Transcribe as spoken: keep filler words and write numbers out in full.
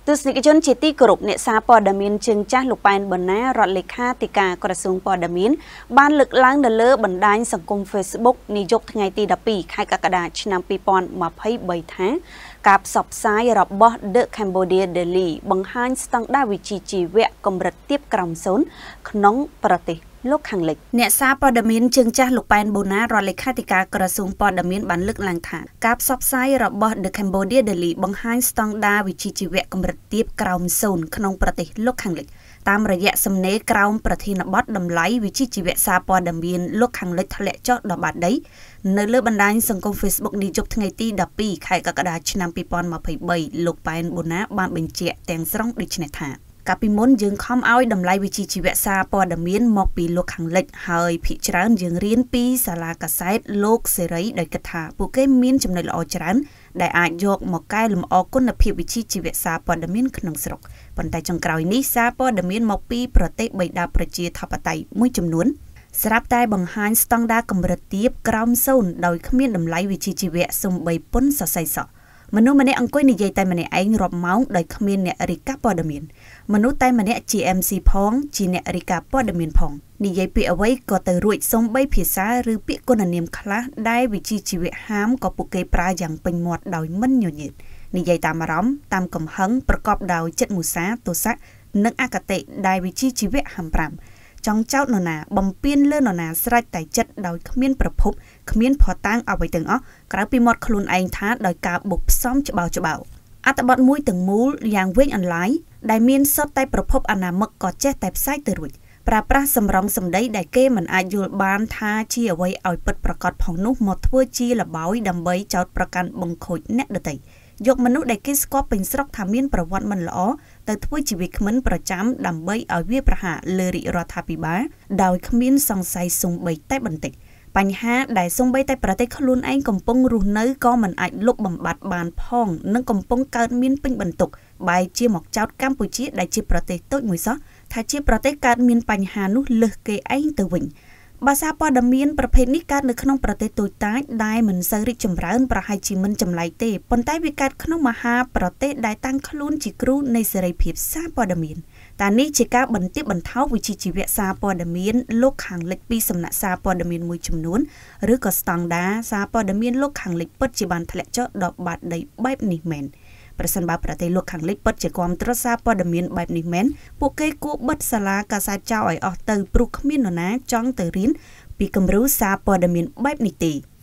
ទស្សនិកជនជាទីគោរពអ្នកសារព័ត៌មានជើងចាស់លោកប៉ែនប៊ុនណារដ្ឋលេខាធិការក្រសួងព័ត៌មានបានលើកឡើងនៅលើបណ្ដាញសង្គម Facebook នាយប់ថ្ងៃទីដប់ពីរខែកក្កដាឆ្នាំពីរពាន់ម្ភៃបីថាការផ្សព្វផ្សាយរបស់ The Cambodia Daily បង្ហាញស្តង់ដារវិជ្ជាជីវៈកម្រិតទាបក្រោមសូន្យក្នុងប្រទេសលោកខាងលិចអ្នកសារព័ត៌មានជើងចាស់លោកប៉ែនប៊ុនណារដ្ឋលេខាធិការក្រសួងព័ត៌មានបានលើកឡើងថាការផ្សព្វផ្សាយរបស់ The Cambodia Daily បង្ហាញស្តង់ដារវិជ្ជាជីវៈកម្រិតទាបក្រោមសូន្យក្នុងប្រទេសលោកខាងលិចតាមរយៈសំណេរក្រោមប្រធានបទតម្លៃវិជ្ជាជីវៈសារព័ត៌មានលោកខាងលិចធ្លាក់ចុះដល់បាតដីនៅលើបណ្ដាញសង្គម Facebook នាយប់ថ្ងៃទីដប់ពីរខែកក្កដាឆ្នាំពីរពាន់ម្ភៃបីលោកប៉ែនប៊ុនណាបានបញ្ជាក់ទាំងស្រុងដូចនេះថាកាលពីមុនយើងខំឲ្យតម្លៃវិជ្ជាជីវៈសារព័ត៌មានមកពីលោកខាងលិចហើយភាគច្រើនយើងរៀនពីសាលាកាសែតលោកសេរីដោយគិតថាពួកគេមានចំណុចល្អច្រើនដែលអាចយកមកកែលម្អគុណភាពវិជ្ជាជីវៈសារព័ត៌មានក្នុងស្រុកប៉ុន្តែចុងក្រោយនេះសារព័ត៌មានមកពីប្រទេសបិតាប្រជាធិបតេយ្យមួយចំនួនស្រាប់តែបង្ហាញស្តង់ដារកម្រិតទាបក្រោមសូន្យដោយគ្មានតម្លៃវិជ្ជាជីវៈសំបីពុនសរសៃសក់មនុស្សម្នាក់អង្គុយនិយាយតែម្នាក់ឯងរាប់ម៉ោងដោយគ្មានអ្នករាយការណ៍ព័ត៌មានមនុស្សតែម្នាក់ជា em xê ផងជាអ្នករាយការណ៍ព័ត៌មានផងនិយាយពាក្យអ្វីក៏ទៅរួចសំបីភាសាឬពាក្យគុណនាមខ្លះដែលវិជ្ជាជីវៈហាមក៏ពួកគេប្រើយ៉ាងពេញមាត់ដោយមិនញញើតនិយាយតាមអារម្មណ៍តាមកំហឹងប្រកបដោយចិត្តមុសាទោសៈនិងអគតិដែលវិជ្ជាជីវៈហាមប្រាំចង់ចោតនរណាបំពេញលើនរណាស្រេចតែចិត្តដោយគ្មានប្រភពគ្មានភ័ស្តុតាងអ្វីទាំងអស់ក្រៅពីមាត់ខ្លួនឯងថាដោយការបុកផ្សំច្បាវច្បាវអត្ថបទមួយទាំងមូលយ៉ាងវែងអន្លាយដែលមានសុទ្ធតែប្រភពអនាមិកក៏ចេះតែផ្សាយទៅរួចប្រើប្រាស់សម្រងសម្ដីដែលគេមិនអាចយល់បានថាជាអ្វីឲ្យពិតប្រាកដផងនោះមកធ្វើជាលបោយដើម្បីចោទប្រកាន់បង្ខូចអ្នកដទៃយកមនុស្សដែលគេស្គាល់ពេញស្រុកថាមានប្រវត្តិមិនល្អទៅធ្វើជាវាគ្មិនប្រចាំដើម្បីឲ្យវាប្រហារលើរាជរដ្ឋាភិបាលដោយគ្មានសង្ស័យសូម្បីតែបន្តិចបញ្ហាដែលសូម្បីតែប្រទេសខ្លួនឯងកំពុងរស់នៅក៏មិនអាចលុបបំបាត់បានផងនិងកំពុងកើតមានពេញបន្ទុកបែរជាមកចោទកម្ពុជាដែលជាប្រទេសតូចមួយសោះថាជាប្រទេសកើតមានបញ្ហានោះលើសគេឯងទៅវិញភាសាព័ត៌មានប្រភេទនេះកើតនៅក្នុងប្រទេសតូចតាចដែលមិនសូវរីកចម្រើនប្រហែលជាមិនចម្លែកទេប៉ុន្តែវាកើតក្នុងមហាប្រទេសដែលតាំងខ្លួនជាគ្រូនៃសេរីភាពសារព័ត៌មានតែនេះជាការបន្ទាបបន្ថោវិជ្ជាជីវៈសារព័ត៌មានលោកខាងលិចពីសំណាក់សារព័ត៌មានមួយចំនួនឬក៏ស្តង់ដារសារព័ត៌មានលោកខាងលិចពិតជាបានធ្លាក់ចុះដល់បាតដីបែបនេះមែនប្រសិនបើប្រទេសលោកខាងលិចពិតជាគាំទ្រសារព័ត៌មានបែបនេះមែនពួកគេគួរបិទសាលាកាសែតចោលឲ្យអស់ទៅព្រោះគ្មាននរណាចង់ទៅរៀនពីគំរូសារព័ត៌មានបែបនេះទេ